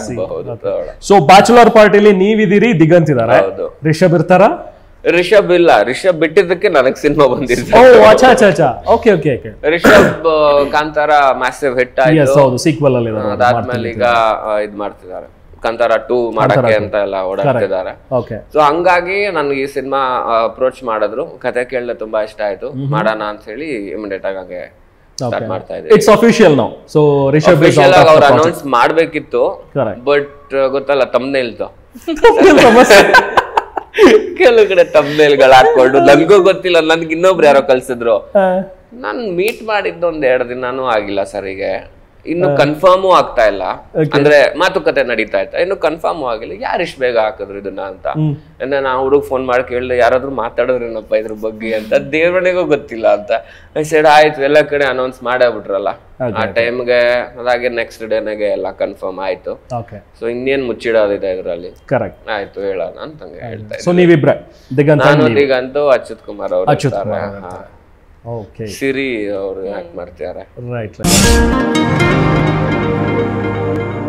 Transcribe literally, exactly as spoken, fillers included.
So bachelor ಪಾರ್ಟಿಲಿ ನೀವಿದ್ದೀರಿ, ದಿಗಂತ್ ಇದಾರೆ, ರಿಷಬ್ ಇರ್ತಾರ? ರಿಷಬ್ ಇಲ್ಲ, ರಿಷಬ್ ಬಿಟ್ಟಿದ್ದಕ್ಕೆ ನನಗ್ ಸಿನಿಮಾ ಬಂದಿದೆ. ರಿಷಬ್ ಕಾಂತಾರ ಮ್ಯಾಸಿವ್ ಹಿಟ್ ಆಯ್ತು, ಸೀಕ್ವೆಲ್ ಅಲ್ಲಿ ಅದಾದ್ಮೇಲೆ ಈಗ ಇದ್ ಮಾಡ್ತಿದ್ದಾರೆ, ಕಾಂತಾರ ಟೂ ಮಾಡಕ್ಕೆ ಅಂತ ಎಲ್ಲ ಓಡಾಡ್ತಿದ್ದಾರೆ. ಸೊ ಹಂಗಾಗಿ ನನ್ಗೆ ಈ ಸಿನಿಮಾ ಅಪ್ರೋಚ್ ಮಾಡಿದ್ರು, ಕತೆ ಕೇಳಲು ತುಂಬಾ ಇಷ್ಟ ಆಯ್ತು, ಮಾಡೋಣ ಅಂತ ಹೇಳಿ ಇಮಿಡಿಯೇಟ್ ಆಗಿ ಸ್ಟಾರ್ಟ್ ಮಾಡ್ತಾ ಇದ್ದೆ. It's official now. So Rishab official ಆಗಿ ಅವ್ರು ಅನೌನ್ಸ್ ಮಾಡ್ಬೇಕಿತ್ತು, ಬಟ್ ಗೊತ್ತಲ್ಲ ತಮ್ನೇಲ್ತು ಕೆಲವು ಕಡೆ ತಮ್ನೇಲ್ಗಳು ಹಾಕೊಂಡು ನನ್ಗೂ ಗೊತ್ತಿಲ್ಲ, ನನ್ಗೆ ಇನ್ನೊಬ್ರು ಯಾರೋ ಕಲ್ಸಿದ್ರು. ನಾನ್ ಮೀಟ್ ಮಾಡಿದ್ದು ಒಂದ್ ಎರಡು ದಿನಾನು ಆಗಿಲ್ಲ ಸರಿಗೆ, ಇನ್ನು ಕನ್ಫರ್ಮು ಆಗ್ತಾ ಇಲ್ಲ, ಅಂದ್ರೆ ಮಾತುಕತೆ ನಡೀತಾ ಇತ್ತ, ಇನ್ನು ಕನ್ಫರ್ಮ್ ಆಗಿಲ್ಲ. ಯಾರು ಇಷ್ಟ ಬೇಗ ಹಾಕಿದ್ರು ಇದನ್ನ ಅಂತ ನಾ ಹುಡುಗ ಫೋನ್ ಮಾಡಿ ಕೇಳಿದೆ, ಯಾರಾದ್ರೂ ಮಾತಾಡೋದ್ರೇನಪ್ಪ ಇದ್ರ ಬಗ್ಗೆ ಅಂತ, ದೇವರನಿಗೂ ಗೊತ್ತಿಲ್ಲ ಅಂತ. ಸೈಡ್ ಆಯ್ತು, ಎಲ್ಲ ಕಡೆ ಅನೌನ್ಸ್ ಮಾಡೇ ಬಿಟ್ರಲ್ಲ ಆ ಟೈಮ್ಗೆ, ಅದಾಗೆ ನೆಕ್ಸ್ಟ್ ಡೇನಾಗೆ ಎಲ್ಲ ಕನ್ಫರ್ಮ್ ಆಯ್ತು. ಸೊ ಇನ್ನೇನ್ ಮುಚ್ಚಿಡೋದಿದೆ ಇದ್ರಲ್ಲಿ, ಆಯ್ತು ಹೇಳೋಣ ಅಂತ ಹೇಳ್ತಾ ಇದ್ದೆ. ನಾನು ದಿಗಂತು ಅಚ್ಯುತ್ ಕುಮಾರ್ ಅವರು, ಸಿರಿ ಅವರು ಆಕ್ಟ್ ಮಾಡ್ತಿದ್ದಾರೆ. Right right